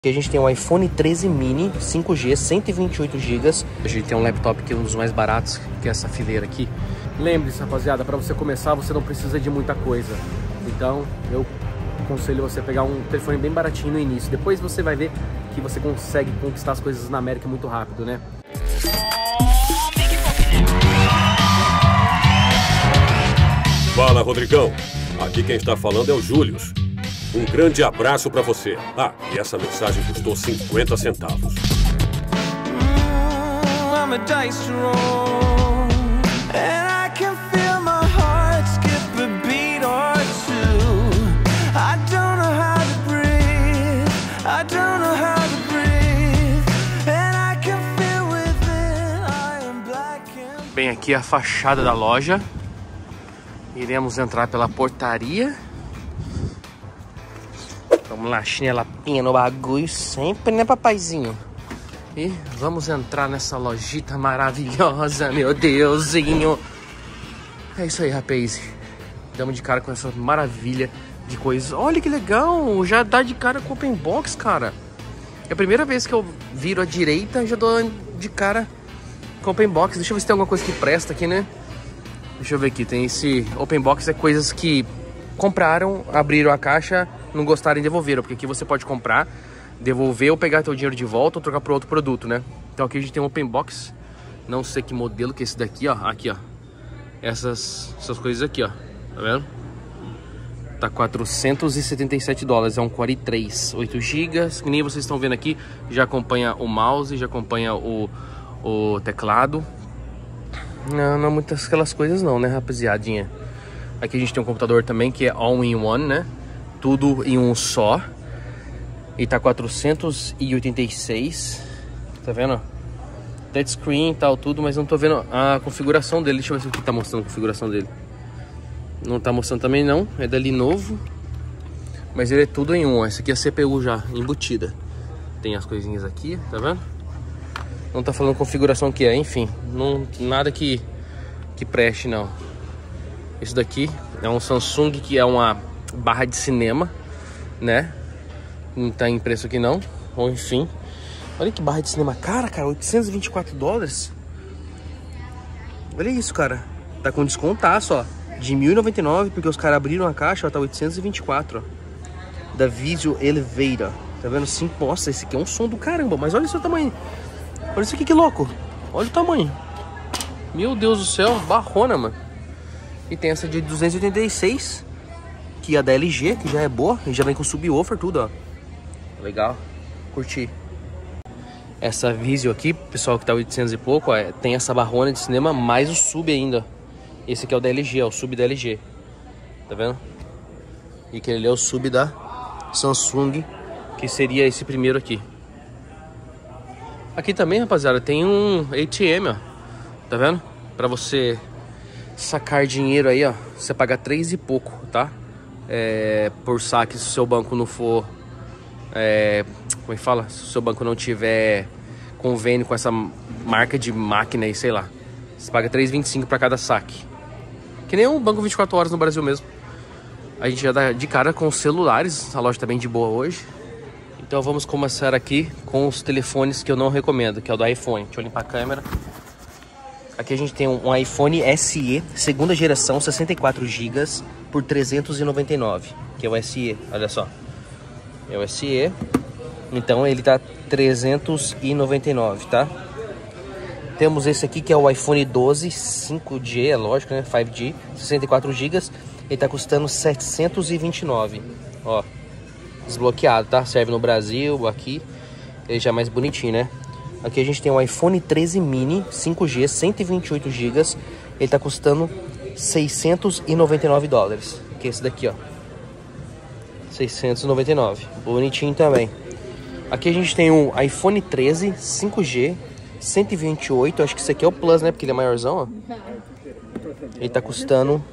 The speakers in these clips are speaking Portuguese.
Aqui a gente tem um iPhone 13 mini 5G, 128 GB. A gente tem um laptop que é um dos mais baratos, que é essa fileira aqui. Lembre-se, rapaziada, para você começar você não precisa de muita coisa. Então eu aconselho você pegar um telefone bem baratinho no início. Depois você vai ver que você consegue conquistar as coisas na América muito rápido, né? Fala, Rodrigão. Aqui quem está falando é o Július. Um grande abraço pra você. Ah, e essa mensagem custou 50 centavos. Bem, aqui é a fachada da loja. Iremos entrar pela portaria. Vamos lá, chinelapinha no bagulho sempre, né, papaizinho? E vamos entrar nessa lojita maravilhosa, meu Deusinho. É isso aí, rapaz. Damos de cara com essa maravilha de coisas. Olha que legal, já dá de cara com o Open Box, cara. É a primeira vez que eu viro à direita, já dou de cara com o Open Box. Deixa eu ver se tem alguma coisa que presta aqui, né? Deixa eu ver aqui, tem esse Open Box, é coisas que compraram, abriram a caixa, não gostaram e devolveram. Porque aqui você pode comprar, devolver ou pegar teu dinheiro de volta ou trocar por outro produto, né? Então aqui a gente tem um Open Box, não sei que modelo que é esse daqui, ó. Aqui, ó. Essas coisas aqui, ó. Tá vendo? Tá 477 dólares, é um Core i3, 8 GB. Que nem vocês estão vendo aqui, já acompanha o mouse, já acompanha o teclado. Não muitas aquelas coisas não, né, rapaziadinha? Aqui a gente tem um computador também que é all-in-one, né? Tudo em um só. E tá 486. Tá vendo? Touchscreen e tal, tudo, mas não tô vendo a configuração dele. Deixa eu ver se aqui tá mostrando a configuração dele. Não tá mostrando também não, é da Lenovo. Mas ele é tudo em um. Essa aqui é a CPU já embutida. Tem as coisinhas aqui, tá vendo? Não tá falando configuração que é, enfim, não, nada que preste não. Isso daqui é um Samsung que é uma barra de cinema, né? Não tá em preço aqui não, ou enfim. Olha que barra de cinema cara, 824 dólares. Olha isso, cara. Tá com descontaço, ó. De 1.099, porque os caras abriram a caixa, ó, tá 824, ó. Da Visual Elevator. Tá vendo? Sim, nossa, esse aqui é um som do caramba, mas olha o seu tamanho. Olha isso aqui, que louco. Olha o tamanho. Meu Deus do céu, barrona, mano. E tem essa de 286, que é a da LG, que já é boa. E já vem com subwoofer, tudo, ó. Legal, curti. Essa Visual aqui, pessoal, que tá 800 e pouco, ó, tem essa barrona de cinema, mais o sub ainda. Esse aqui é o da LG, ó, o sub da LG. Tá vendo? E aquele ali é o sub da Samsung, que seria esse primeiro aqui. Aqui também, rapaziada, tem um ATM, ó. Tá vendo? Pra você sacar dinheiro aí, ó. Você paga 3 e pouco, tá? Por saque, se o seu banco não for... como é que fala? Se o seu banco não tiver convênio com essa marca de máquina aí, sei lá. Você paga 3,25 pra cada saque. Que nem um banco 24 horas no Brasil mesmo. A gente já dá de cara com os celulares. A loja tá bem de boa hoje. Então vamos começar aqui com os telefones que eu não recomendo, que é o do iPhone. Deixa eu limpar a câmera. Aqui a gente tem um iPhone SE, segunda geração, 64 GB por 399, que é o SE, olha só. É o SE, então ele tá 399, tá? Temos esse aqui que é o iPhone 12, 5G, é lógico, né? 5G, 64 GB, ele tá custando 729, ó. Desbloqueado, tá? Serve no Brasil, aqui. Ele já é mais bonitinho, né? Aqui a gente tem um iPhone 13 mini 5G, 128 GB. Ele tá custando 699 dólares. Que é esse daqui, ó. 699. Bonitinho também. Aqui a gente tem um iPhone 13 5G, 128. Acho que esse aqui é o Plus, né? Porque ele é maiorzão, ó. Ele tá custando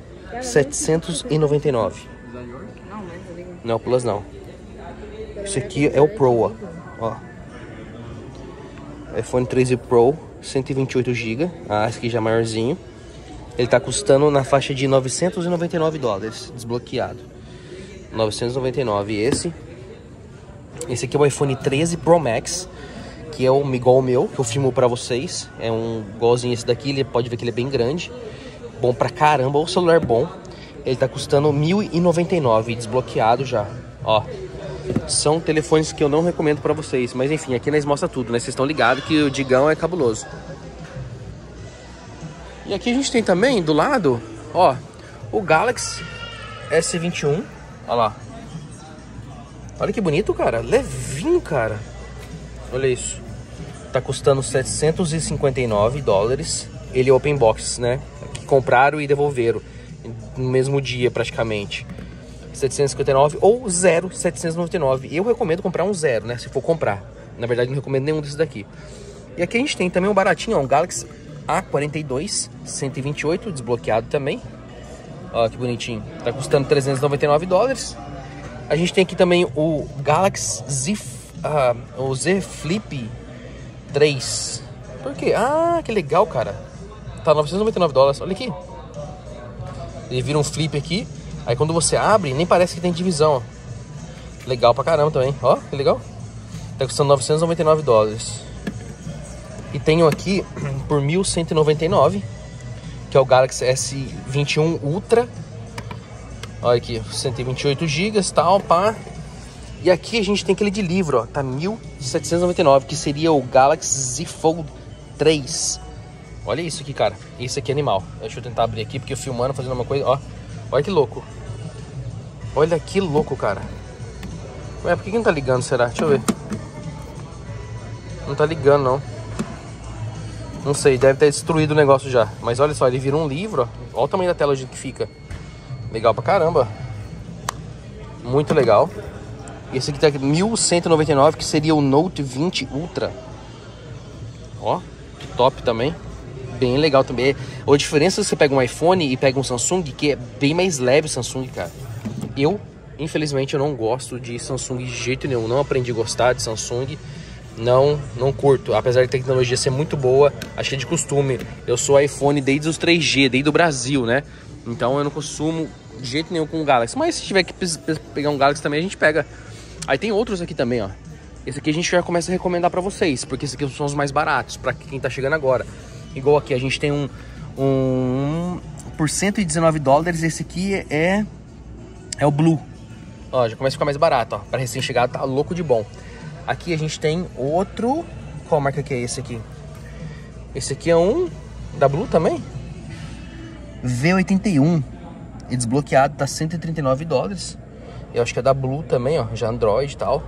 799. Não é o Plus, não. Esse aqui é o Pro, ó. iPhone 13 Pro, 128 GB. Ah, esse aqui já é maiorzinho. Ele tá custando na faixa de 999 dólares, desbloqueado. 999 esse. Esse aqui é o iPhone 13 Pro Max, que é igual o meu, que eu filmo pra vocês. É um igualzinho esse daqui, ele pode ver que ele é bem grande. Bom pra caramba, o celular bom. Ele tá custando R$1.099, desbloqueado já, ó. São telefones que eu não recomendo pra vocês, mas enfim, aqui nós mostra tudo, né? Vocês estão ligados que o Digão é cabuloso. E aqui a gente tem também, do lado, ó, o Galaxy S21, ó lá. Olha que bonito, cara, levinho, cara. Olha isso. Tá custando $759. Ele é open box, né? Que compraram e devolveram no mesmo dia praticamente. 759 ou 799. Eu recomendo comprar um 0, né? Se for comprar. Na verdade, não recomendo nenhum desses daqui. E aqui a gente tem também um baratinho, ó, um Galaxy A42 128, desbloqueado também. Ó, que bonitinho. Tá custando $399. A gente tem aqui também o Galaxy o Z Flip 3. Por quê? Ah, que legal, cara. Tá $999. Olha aqui. Ele vira um flip aqui. Aí quando você abre, nem parece que tem divisão, ó. Legal pra caramba também. Ó, que legal. Tá custando $999. E tenho aqui por $1.199, que é o Galaxy S21 Ultra. Olha aqui, 128 GB e tal, pá. E aqui a gente tem aquele de livro, ó. Tá $1.799, que seria o Galaxy Z Fold 3. Olha isso aqui, cara. Isso aqui é animal. Deixa eu tentar abrir aqui, porque eu filmando, fazendo uma coisa, ó. Olha que louco. Olha que louco, cara. Ué, por que não tá ligando, será? Deixa eu ver. Não tá ligando, não. Não sei, deve ter destruído o negócio já. Mas olha só, ele vira um livro, ó. Olha o tamanho da tela, o jeito que fica. Legal pra caramba. Muito legal. Esse aqui tá aqui, $1.199, que seria o Note 20 Ultra. Ó, que top também. Bem legal também. A diferença é que você pega um iPhone e pega um Samsung, que é bem mais leve o Samsung, cara. Eu, infelizmente, eu não gosto de Samsung de jeito nenhum. Não aprendi a gostar de Samsung. Não curto. Apesar da tecnologia ser muito boa, acho que é de costume. Eu sou iPhone desde os 3G, desde o Brasil, né? Então eu não consumo de jeito nenhum com o Galaxy. Mas se tiver que pegar um Galaxy também, a gente pega. Aí tem outros aqui também, ó. Esse aqui a gente já começa a recomendar pra vocês, porque esses aqui são os mais baratos, pra quem tá chegando agora. Igual aqui, a gente tem um por $119. Esse aqui é o Blue. Ó, já começa a ficar mais barato, ó. Pra recém-chegado tá louco de bom. Aqui a gente tem outro. Qual marca que é esse aqui? Esse aqui é um da Blue também. V81. E desbloqueado, tá $139. Eu acho que é da Blue também, ó. Já Android e tal.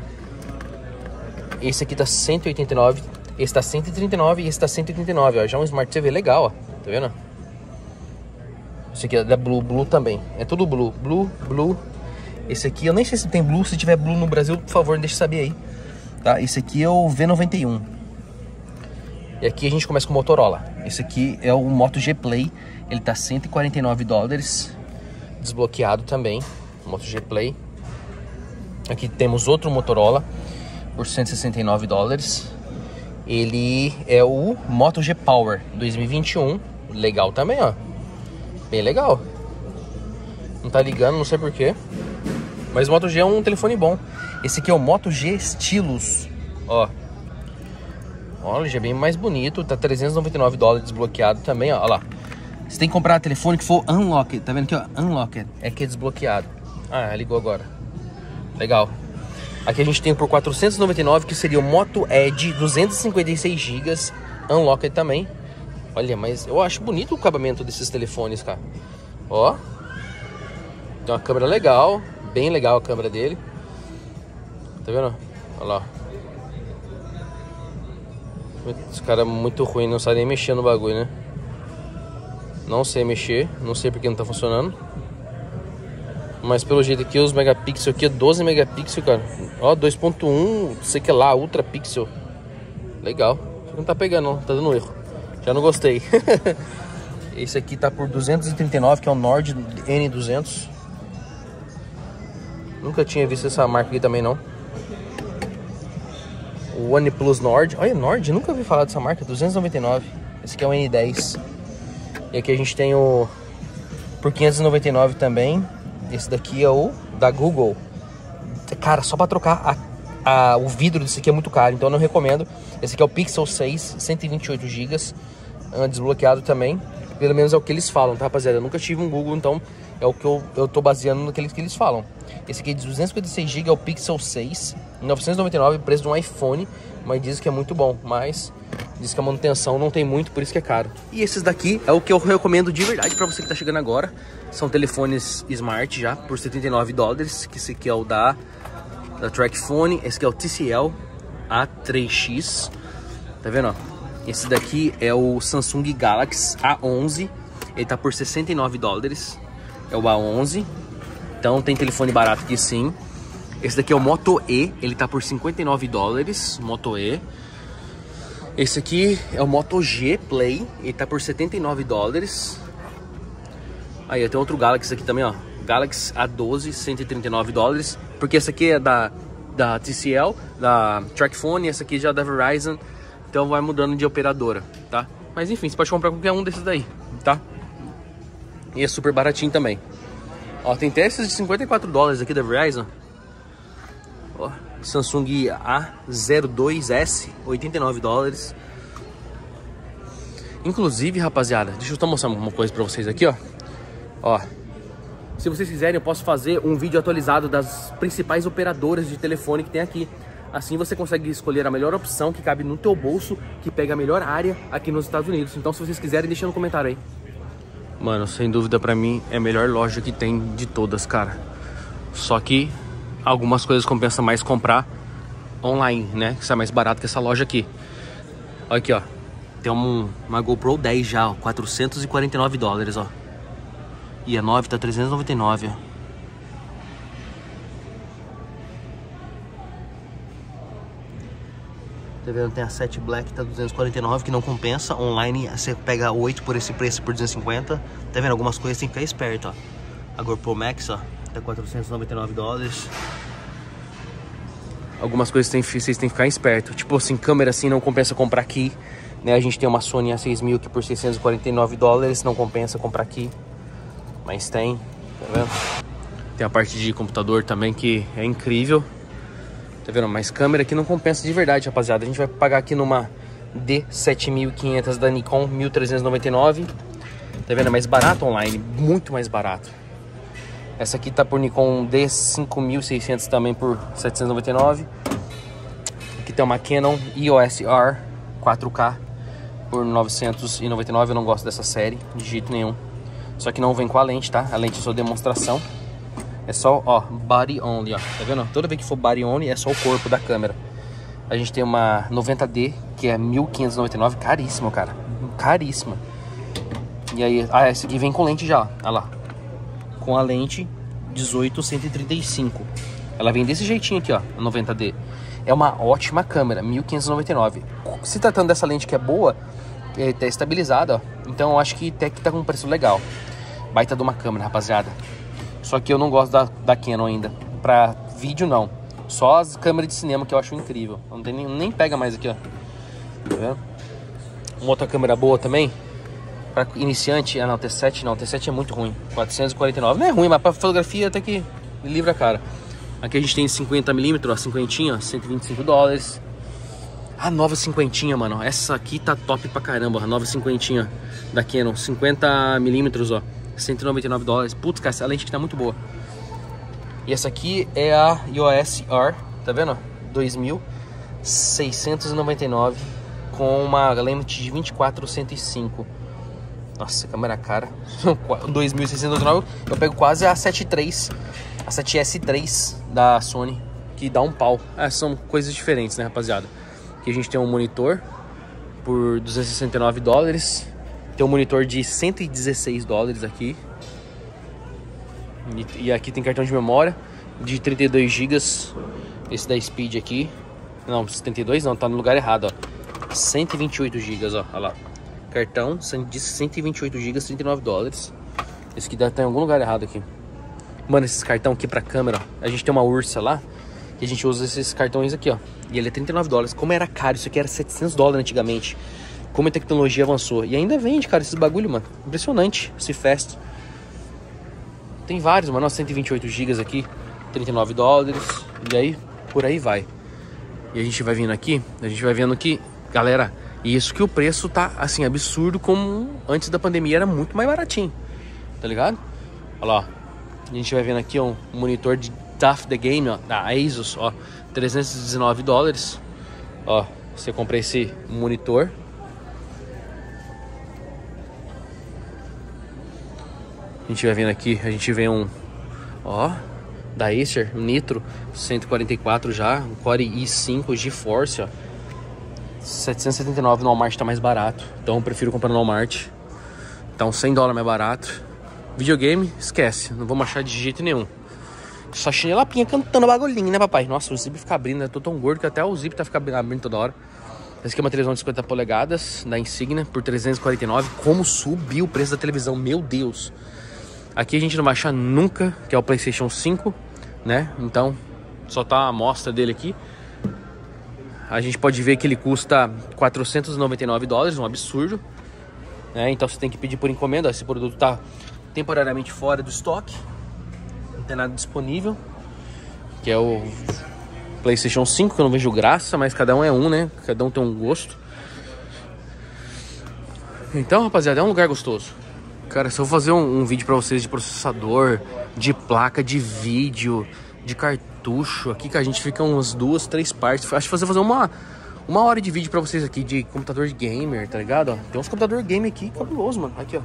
Esse aqui tá 189. Esse tá 139 e esse tá 189, ó. Já um Smart TV legal, ó. Tá vendo? Esse aqui é da Blue também. É tudo Blue. Esse aqui, eu nem sei se tem Blue. Se tiver Blue no Brasil, por favor, deixa eu saber aí. Tá? Esse aqui é o V91. E aqui a gente começa com o Motorola. Esse aqui é o Moto G Play. Ele tá $149. Desbloqueado também. Moto G Play. Aqui temos outro Motorola por $169. Ele é o Moto G Power 2021. Legal também, ó. Bem legal. Não tá ligando, não sei porquê. Mas o Moto G é um telefone bom. Esse aqui é o Moto G Stylus. Ó. Olha, já é bem mais bonito. Tá $399 desbloqueado também, ó. Olha lá. Você tem que comprar telefone que for unlocked. Tá vendo aqui, ó? Unlocked. É que é desbloqueado. Ah, ligou agora. Legal. Aqui a gente tem por $499, que seria o Moto Edge 256 GB. Unlocked também. Olha, mas eu acho bonito o acabamento desses telefones, cara. Ó. Tem uma câmera legal. Bem legal a câmera dele. Tá vendo? Olha lá. Esse cara é muito ruim, não sabe nem mexer no bagulho, né? Não sei mexer. Não sei porque não tá funcionando. Mas pelo jeito aqui, os megapixels aqui é 12 megapixels, cara. Ó, 2.1, sei que lá, ultra pixel. Legal. Não tá pegando, não. Tá dando erro. Já não gostei. Esse aqui tá por $239, que é o Nord N200. Nunca tinha visto essa marca aqui também, não. O OnePlus Nord. Olha, Nord, nunca ouvi falar dessa marca. $299. Esse aqui é o N10. E aqui a gente tem o... por $599 também. Esse daqui é o da Google. Cara, só pra trocar a o vidro desse aqui é muito caro, então eu não recomendo. Esse aqui é o Pixel 6, 128 GB, desbloqueado também. Pelo menos é o que eles falam, tá, rapaziada? Eu nunca tive um Google, então é o que eu tô baseando naqueles que eles falam. Esse aqui é de 256 GB, é o Pixel 6, 999, preço de um iPhone, mas diz que é muito bom, mas diz que a manutenção não tem muito, por isso que é caro. E esses daqui é o que eu recomendo de verdade pra você que tá chegando agora. São telefones Smart já, por $79, que esse aqui é o da TracFone, esse aqui é o TCL A3X, tá vendo, ó? Esse daqui é o Samsung Galaxy A11, ele tá por $69, é o A11, então tem telefone barato aqui sim. Esse daqui é o Moto E, ele tá por $59, Moto E. Esse aqui é o Moto G Play, ele tá por $79. Aí tem outro Galaxy aqui também, ó, Galaxy A12, $139, porque esse aqui é da TCL, da TracFone, essa aqui já é da Verizon, então vai mudando de operadora, tá? Mas enfim, você pode comprar qualquer um desses daí, tá? E é super baratinho também. Ó, tem até esses de $54 aqui da Verizon. Ó, Samsung A02S, $89. Inclusive, rapaziada, deixa eu só mostrar uma coisa pra vocês aqui, ó. Ó, se vocês quiserem, eu posso fazer um vídeo atualizado das principais operadoras de telefone que tem aqui. Assim você consegue escolher a melhor opção que cabe no teu bolso, que pega a melhor área aqui nos Estados Unidos. Então, se vocês quiserem, deixa no comentário aí. Mano, sem dúvida pra mim é a melhor loja que tem de todas, cara. Só que algumas coisas compensa mais comprar online, né? Que sai mais barato que essa loja aqui. Olha aqui, ó. Tem uma GoPro 10 já, ó, $449, ó. E a 9 tá $399, ó. Tá vendo? Tem a 7 Black, tá $249, que não compensa. Online você pega 8 por esse preço, por $250. Tá vendo? Algumas coisas tem que ficar esperto, ó. A GoPro Max, ó, tá $499. Algumas coisas vocês têm que ficar esperto. Tipo assim, câmera assim não compensa comprar aqui, né? A gente tem uma Sony A6000 que por $649, não compensa comprar aqui. Mas tem, tá vendo? Tem a parte de computador também que é incrível. Tá vendo? Mas câmera aqui não compensa de verdade, rapaziada. A gente vai pagar aqui numa D7500 da Nikon, $1.399. Tá vendo? É mais barato online, muito mais barato. Essa aqui tá por Nikon D5600 também por $799. Aqui tem uma Canon EOS R 4K por $999. Eu não gosto dessa série de jeito nenhum. Só que não vem com a lente, tá? A lente é só demonstração. É só, ó, body only, ó. Tá vendo? Toda vez que for body only é só o corpo da câmera. A gente tem uma 90D, que é $1.599. Caríssima, cara. Caríssima. E aí, essa aqui vem com lente já, ó. Olha lá. Com a lente 18-135. Ela vem desse jeitinho aqui, ó, a 90D. É uma ótima câmera, $1.599. Se tratando dessa lente que é boa, tá estabilizada, ó. Então eu acho que até que tá com um preço legal. Baita de uma câmera, rapaziada. Só que eu não gosto da Canon ainda. Pra vídeo, não. Só as câmeras de cinema que eu acho incrível. Não tem nem pega mais aqui, ó. Tá vendo? Uma outra câmera boa também. Pra iniciante, não, T7 não. T7 é muito ruim. $449. Não é ruim, mas pra fotografia até que livra a cara. Aqui a gente tem 50mm, ó. Cinquentinha, $125. A nova cinquentinha, mano. Essa aqui tá top pra caramba. A nova cinquentinha da Canon. 50mm, ó. $199. Putz, cara, essa lente aqui tá muito boa. E essa aqui é a EOS R, tá vendo? 2.699 com uma lente de 24-105. Nossa, câmera cara. 2.699. Eu pego quase a 7.3, a 7S3 da Sony, que dá um pau. São coisas diferentes, né, rapaziada? Aqui a gente tem um monitor por $269. Tem um monitor de $116 aqui. E aqui tem cartão de memória de 32 GB. Esse da Speed aqui. Não, 72 não, tá no lugar errado, ó. 128 GB, ó. Olha lá. Cartão de 128 GB, $39. Esse aqui tá em algum lugar errado aqui. Mano, esses cartão aqui pra câmera, ó. A gente tem uma Ursa lá, que a gente usa esses cartões aqui, ó. E ele é $39. Como era caro, isso aqui era $700 antigamente. Como a tecnologia avançou. E ainda vende, cara, esses bagulho, mano. Impressionante, esse Fast. Tem vários, mano. 128 GB aqui, $39. E aí, por aí vai. E a gente vai vindo aqui, a gente vai vendo que, galera, isso que o preço tá, assim, absurdo, como antes da pandemia era muito mais baratinho, tá ligado? Olha lá, ó. A gente vai vendo aqui, ó, um monitor de Tough the Game, ó, da Asus, ó, $319. Ó, você compra esse monitor. A gente vai vendo aqui, a gente vê um, ó, da Acer, um Nitro 144 já, um Core i5 GeForce, ó, 779 no Walmart, tá mais barato. Então eu prefiro comprar no Walmart. Então $100 mais barato. Videogame, esquece, não vamos achar de jeito nenhum. Só chinelapinha cantando bagulhinho, né, papai? Nossa, o zip fica abrindo, né? Eu tô tão gordo que até o zip tá ficando abrindo toda hora. Essa aqui é uma televisão de 50 polegadas da Insignia por $349. Como subiu o preço da televisão, meu Deus. Aqui a gente não vai achar nunca, que é o PlayStation 5, né? Então, só tá a amostra dele aqui. A gente pode ver que ele custa $499, um absurdo, né? Então você tem que pedir por encomenda. Esse produto tá temporariamente fora do estoque, não tem nada disponível, que é o PlayStation 5, que eu não vejo graça, mas cada um é um, né? Cada um tem um gosto. Então, rapaziada, é um lugar gostoso. Cara, se eu fazer um vídeo pra vocês de processador, de placa de vídeo, de cartucho, aqui que a gente fica umas 2, 3 partes. Acho que fazer uma hora de vídeo pra vocês aqui de computador de gamer, tá ligado? Ó, tem uns computador gamer aqui cabuloso, mano. Aqui, ó.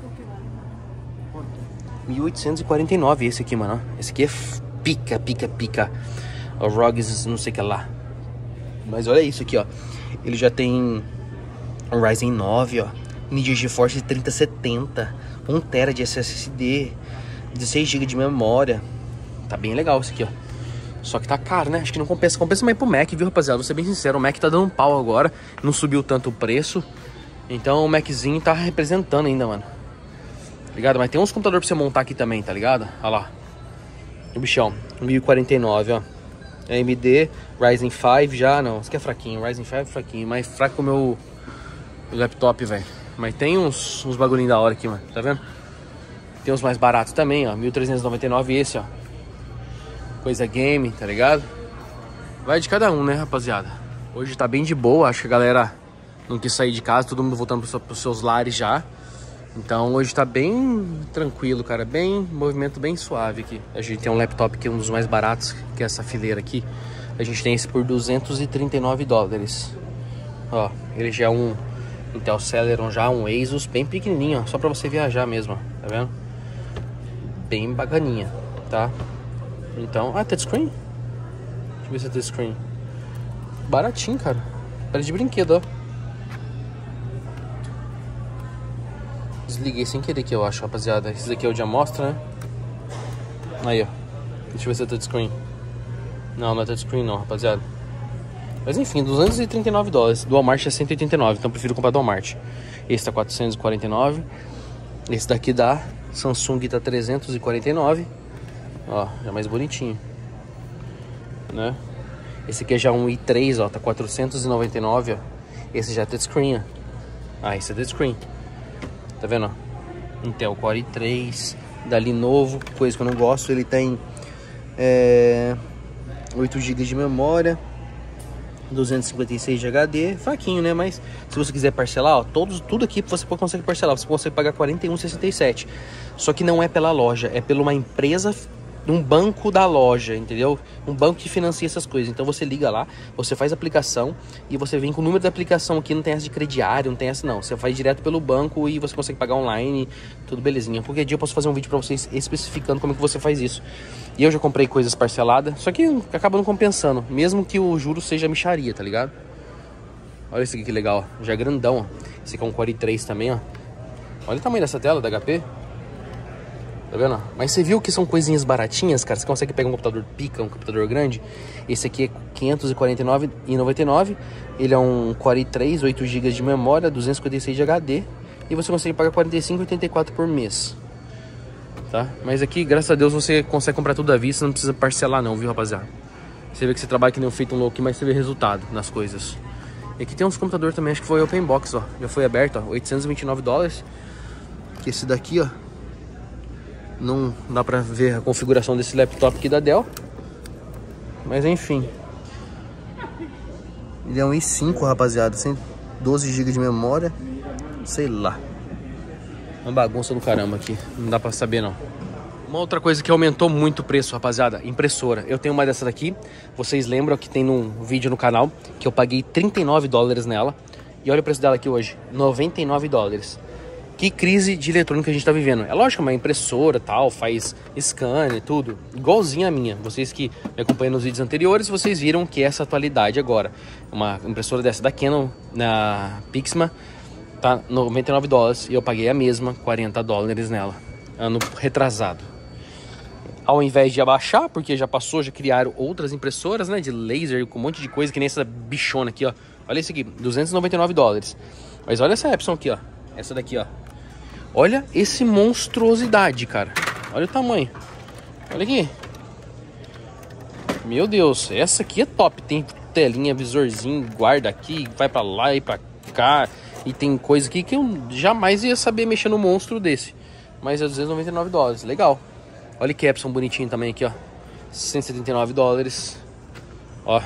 1849 esse aqui, mano. Esse aqui é pica. O ROGs não sei o que lá. Mas olha isso aqui, ó. Ele já tem um Ryzen 9, ó. Nvidia GeForce 3070, 1 TB de SSD, 16 GB de memória. Tá bem legal esse aqui, ó. Só que tá caro, né? Acho que não compensa. Compensa mais pro Mac, viu, rapaziada? Vou ser bem sincero, o Mac tá dando um pau agora. Não subiu tanto o preço. Então o Maczinho tá representando ainda, mano. Ligado? Mas tem uns computadores pra você montar aqui também, tá ligado? Olha lá. O bichão, 1049, ó. AMD, Ryzen 5 já, não. Isso aqui é fraquinho, Ryzen 5 é fraquinho. Mais fraco que o meu laptop, velho. Mas tem uns bagulhinhos da hora aqui, mano. Tá vendo? Tem uns mais baratos também, ó. 1399 esse, ó. Coisa game, tá ligado? Vai de cada um, né, rapaziada? Hoje tá bem de boa. Acho que a galera não quis sair de casa. Todo mundo voltando pros seus lares já. Então hoje tá bem tranquilo, cara. Bem, movimento bem suave aqui. A gente tem um laptop que é um dos mais baratos, que é essa fileira aqui. A gente tem esse por $239. Ó, ele já é um Intel Celeron, já um Asus bem pequenininho, ó, só pra você viajar mesmo, ó, tá vendo? Bem bacaninha, tá? Então, touchscreen? Deixa eu ver se é touchscreen. Baratinho, cara. Parece de brinquedo, ó. Desliguei sem querer aqui, eu acho, rapaziada. Esse daqui é o de amostra, né? Aí, ó. Deixa eu ver se é touchscreen. Não é touchscreen não, rapaziada. Mas enfim, $239. Do Walmart é 189, então eu prefiro comprar do Walmart. Esse tá 449. Esse daqui da Samsung tá 349. Ó, já mais bonitinho, né? Esse aqui é já um i3, ó, tá 499, ó. Esse já é touchscreen, ó. Ah, esse é touchscreen. Tá vendo, ó? Intel Core i3, dali novo, coisa que eu não gosto. Ele tem 8 GB de memória, 256 de HD, fraquinho, né? Mas se você quiser parcelar, ó, tudo aqui você consegue parcelar. Você consegue pagar R$41,67. Só que não é pela loja, é pela uma empresa, um banco da loja, entendeu? Um banco que financia essas coisas. Então você liga lá, você faz a aplicação e você vem com o número da aplicação aqui. Não tem essa de crediário, não tem essa não. Você faz direto pelo banco e você consegue pagar online, tudo belezinha. Qualquer dia eu posso fazer um vídeo pra vocês especificando como é que você faz isso. E eu já comprei coisas parceladas, só que acaba não compensando, mesmo que o juro seja mixaria, tá ligado? Olha esse aqui que legal, ó. Já é grandão, ó. Esse aqui é um Core i3 também, ó. Olha o tamanho dessa tela da HP. Tá vendo? Mas você viu que são coisinhas baratinhas, cara? Você consegue pegar um computador pica, um computador grande. Esse aqui é R$549,99. Ele é um Core i3, 8 GB de memória, 256 de HD. E você consegue pagar R$45,84 por mês. Tá? Mas aqui, graças a Deus, você consegue comprar tudo à vista. Não precisa parcelar não, viu, rapaziada? Você vê que você trabalha que nem um feito um louco, mas você vê resultado nas coisas. E aqui tem uns computadores também, acho que foi Open Box, ó. Já foi aberto, ó, $829. Esse daqui, ó, não dá pra ver a configuração desse laptop aqui da Dell. Mas enfim. Ele é um i5, rapaziada. 12 GB de memória. Sei lá. Uma bagunça do caramba aqui. Não dá pra saber, não. Uma outra coisa que aumentou muito o preço, rapaziada, impressora. Eu tenho uma dessa daqui. Vocês lembram que tem num vídeo no canal que eu paguei 39 dólares nela. E olha o preço dela aqui hoje, 99 dólares. Que crise de eletrônica a gente tá vivendo. É lógico, uma impressora tal, faz scan e tudo. Igualzinha a minha. Vocês que me acompanham nos vídeos anteriores, vocês viram que essa atualidade agora. Uma impressora dessa da Canon, na Pixma, tá 99 dólares. E eu paguei a mesma, 40 dólares nela. Ano retrasado. Ao invés de abaixar, porque já passou, já criaram outras impressoras, né? De laser, com um monte de coisa, que nem essa bichona aqui, ó. Olha isso aqui, 299 dólares. Mas olha essa Epson aqui, ó. Essa daqui, ó. Olha esse monstruosidade, cara. Olha o tamanho. Olha aqui. Meu Deus, essa aqui é top. Tem telinha, visorzinho, guarda aqui, vai pra lá e pra cá. E tem coisa aqui que eu jamais ia saber mexer no monstro desse. Mas é 299 dólares, legal. Olha que Epson bonitinho também aqui, ó. 179 dólares. Ó.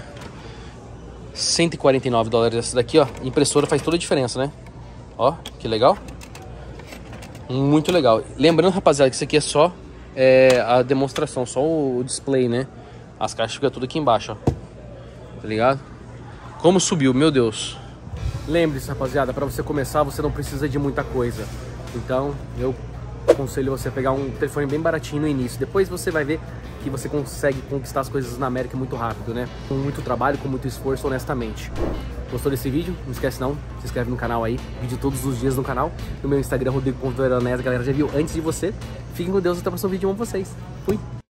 149 dólares essa daqui, ó. Impressora faz toda a diferença, né? Ó, que legal. Muito legal. Lembrando, rapaziada, que isso aqui é só a demonstração, só o display, né? As caixas ficam tudo aqui embaixo, ó. Tá ligado? Como subiu, meu Deus. Lembre-se, rapaziada, pra você começar, você não precisa de muita coisa. Então, eu aconselho você a pegar um telefone bem baratinho no início. Depois você vai ver que você consegue conquistar as coisas na América muito rápido, né? Com muito trabalho, com muito esforço, honestamente. Gostou desse vídeo? Não esquece não, se inscreve no canal aí, vídeo todos os dias no canal. No meu Instagram, Rodrigo.Veronese, a galera já viu antes de você. Fiquem com Deus, até o próximo vídeo, amo vocês.